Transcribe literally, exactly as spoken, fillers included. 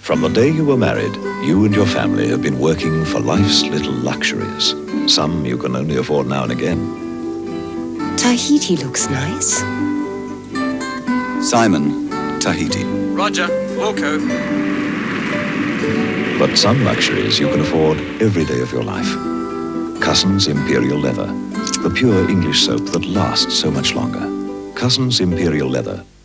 From the day you were married, you and your family have been working for life's little luxuries. Some you can only afford now and again. Tahiti looks nice. Simon, Tahiti. Roger, Wilco. But some luxuries you can afford every day of your life. Cousins Imperial Leather, the pure English soap that lasts so much longer. Cousins Imperial Leather.